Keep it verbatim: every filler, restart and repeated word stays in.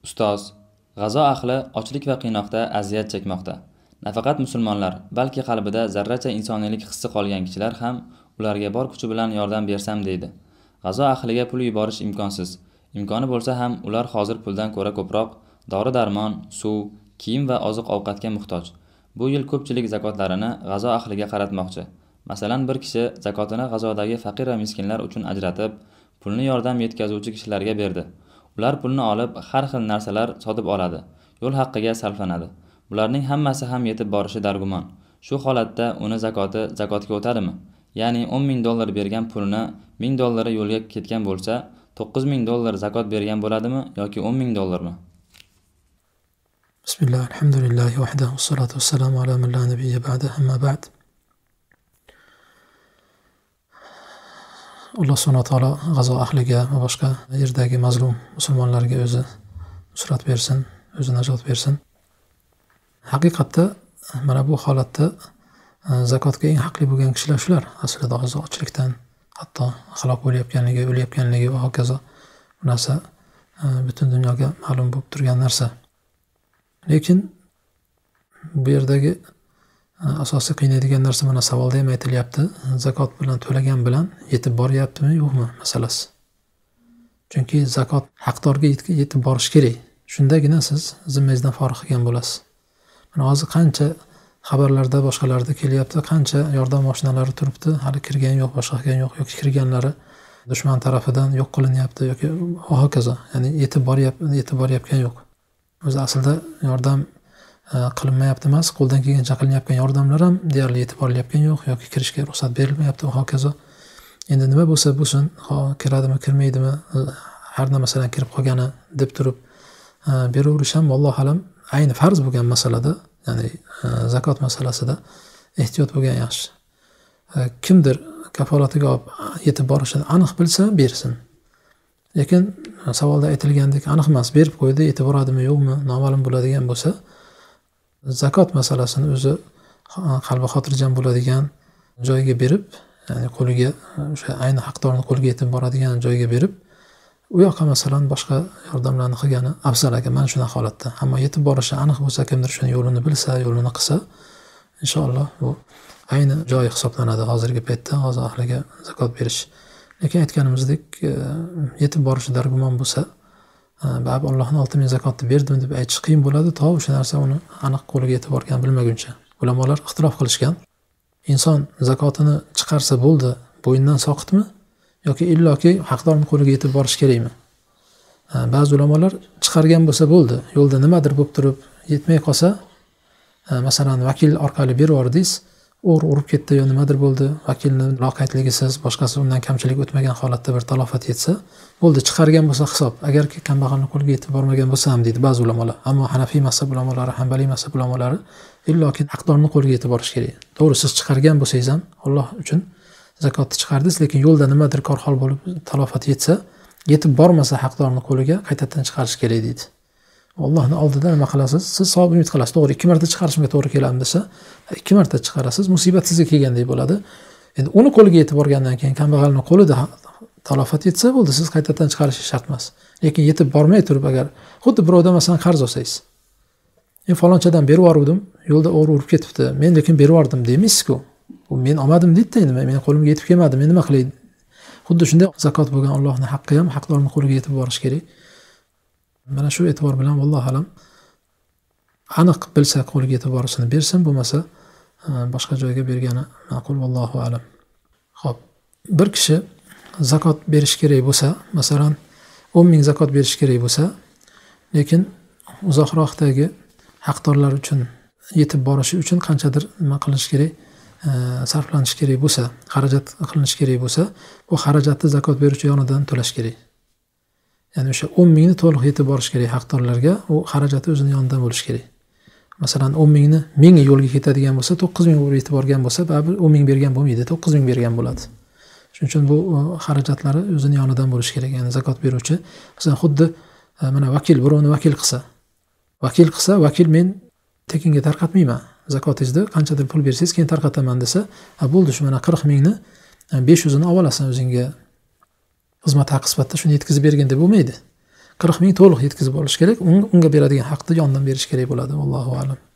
Ustoz, G'azo ahli ochlik va qiynoqda aziyat chekmoqda. Nafaqat musulmonlar, balki qalbida zarracha insoniylik hissi qolgan kishilar ham ularga bor kuchi bilan yordam bersam deydi. G'azo ahliga pul yuborish imkonsiz. Imkoni bo'lsa ham ular hozir puldan ko'ra ko'proq dori-darmon, suv, kiyim va oziq-ovqatga muhtoj. Bu yil ko'pchilik zakotlarini G'azo ahliga qaratmoqchi. Masalan, bir kishi zakotini G'azodagi faqir va miskinlar uchun ajratib, pulni yordam yetkazuvchi kishilarga berdi. Ular pulni olib har xil narsalar sotib oladi, yo'l haqqiga sarflanadi. Bularning hammasi ham yetib borishi dargumon. Shu holatda uni zakoti zakotga o'tadimi? Ya'ni o'n ming dollar bergan pulni ming dollari yo'lga ketgan bo'lsa, to'qqiz ming dollar zakot bergan bo'ladimi yoki o'n ming dollarmi? Bismillah, alhamdulillah, vahdahu, wassalatu wassalamu ala man la nabiyya ba'da, amma ba'd. Alloh subhanahu va taolo G'azo ahliga va boshqa yerdagi mazlum musulmonlarga o'zi nusrat bersin, o'zi najot bersin. Haqiqatda mana bu holatda zakotga eng haqli bo'lgan kishilar shular. Aslida hozir ochlikdan hatto halok bo'layotganligi, o'layotganligi va hokazo bu narsa butun dunyoga ma'lum bo'lib turgan narsa. Lekin bu yerdagi asosiy qiynaydigan narsa mana savolda ham aytilyapti. Zakot bilan to'lagan bilan yetib boryaptimi, yo'qmi masalasi. Chunki zakot haqdorga yetib borish kerak. Shundagina siz zimmangizdan forig' qilgan bo'lasiz. Mana hozir qancha xabarlarda, boshqalarda kelyapti, qancha yordam mashinalari turibdi, hali kirgan yo'q, boshqa qilgan yo'q, yoki kirganlari dushman tarafidan yo'q qilinyapti yoki hokazo. Ya'ni yetib boryapti, yetib boryapgan yo'q. O'zi aslida yordam qilinmayapti emas, qo'ldan kelgancha qilinayotgan yordamlar ham deyarli yetib borilayotgan yo'q yoki kirishga ruxsat berilmayapti va hokazo. Endi nima bo'lsa bo'lsin, ho kiradimi, kirmaydimi, har nima masalan kirib qolgani deb turib beraverish ham vallohu alam ayni farz bo'lgan masalada, ya'ni zakot masalasida ehtiyot bo'lgan yaxshi. Kimdir kafolatiga olib yetib borishini aniq bilsa bersin. Lekin savolda aytilgandek aniq emas, berib qo'ydi, yetib boradimi, yo'qmi noma'lum bo'ladigan bo'lsa, zakot masalasini o'zi qalbi xotirjam bo'ladigan joyga berib, ya'ni qo'liga o'sha ayni haqdorning qo'liga yetib boradigan joyga berib, u yoqqa masalan boshqa yordamlarni qilgani afzal ekan mana shunday holatda. Ammo yetib borishi aniq bo'lsa, kimdir shuni yo'lini bilsa, yo'lini qilsa, inshaalloh bu ayni joyi hisoblanadi hozirgi paytda G'azo ahliga zakot berish. Lekin aytganimizdek, yetib borishi dargumon bo'lsa, ba'zi Allohning olti ming zakotni berdim deb aytish qiyin bo'ladi, to o'sha narsa uni aniq qo'liga yetib borgan bilmaguncha. Ulamolar ixtilof qilishgan. Inson zakotini chiqarsa bo'ldi, bo'yindan soqitmi yoki illoki haqdorning qo'liga yetib borish kerakmi? Ba'zi ulamolar chiqargan bo'lsa bo'ldi, yo'lda nimadir bo'lib turib yetmay qolsa, masalan vakil orqali berib yubordingiz, o'g'ri urib ketdi yo nimadir bo'ldi, vakilning loqaydligisiz, boshqasi undan kamchilik o'tmagan holatda bir talofat yetsa, bo'ldi, chiqargan bo'lsa hisob. Agarki kambag'alning qo'liga yetib bormagan bo'lsa ham deydi ba'zi ulamolar. Ammo Hanafiy mazhab ulamolari, Hanbaliy mazhab ulamolari illoki haqdorning qo'liga yetib borish kerak. To'g'ri, siz chiqargan bo'lsangiz ham Alloh uchun zakotni chiqardingiz, lekin yo'lda nimadir korxol bo'lib talofat yetsa, yetib bormasa haqdorning qo'liga qaytadan chiqarish kerak deydi. Allohning oldida nima qilasiz? Siz savob umid qilasiz. To'g'ri, ikki marta chiqarishga to'g'ri keladi desa, ikki marta chiqarasiz, musibat sizga kelgandek bo'ladi. Endi uni qo'liga yetib borgandan keyin kambag'alning qo'lida talofat yetsa bo'ldi, siz qaytadan chiqarish shart emas. Lekin yetib bormay turib agar xuddi birovdan masalan qarz olsangiz, "Men falonchadan berib yubordim, yo'lda o'g'ri urib ketibdi, men lekin berib yubordim" deymiz-ku. U men olmadim deydi-da, endi men qo'limga yetib kelmadi, men nima qilay? Xuddi shunday zakot bo'lgan Allohning haqqi ham haqdorning qo'liga yetib borish kerak. Mana shu e'tibor bilan vallohu alam aniq bilsa qo'liga yetib borishini bersin, bo'lmasa boshqa joyga bergani ma'qul, vallohu alam. Xo'p, bir kishi zakot berish kerak bo'lsa, masalan o'n ming zakot berish kerak bo'lsa, lekin uzoqroqdagi haqdorlar uchun yetib borishi uchun qanchadir nima qilish kerak, sarflanish kerak bo'lsa, xarajat qilinish kerak bo'lsa, bu xarajatni zakot beruvchi yonidan to'lash kerak. Ya'ni o'sha o'n mingni to'liq yetib borish kerak haqdorlarga, u xarajati o'zining yonidan bo'lish kerak. Masalan, o'n mingni ming yo'lga ketadigan bo'lsa, to'qqiz ming bo'lib yetib borgan bo'lsa, baribir o'n ming bergan bo'lmaydi, to'qqiz ming bergan bo'ladi. Shuning uchun bu xarajatlari o'zining yonidan bo'lish kerak. Ya'ni zakot beruvchi, masalan, xuddi mana vakil birovni vakil qilsa, vakil qilsa, vakil men tekinga tarqatmayman. Zakotingizni qanchadir pul bersangiz, keyin tarqataman desa, ha bo'ldi, shu mana qirq mingni besh yuzini olib olasan o'zingga xizmat haqi sifatida shuni yetkazib bergin deb bo'lmaydi. qirq ming to'liq yetkazib olish kerak. Unga beradigan haqni yondan berish kerak bo'ladi. Allohu a'lam.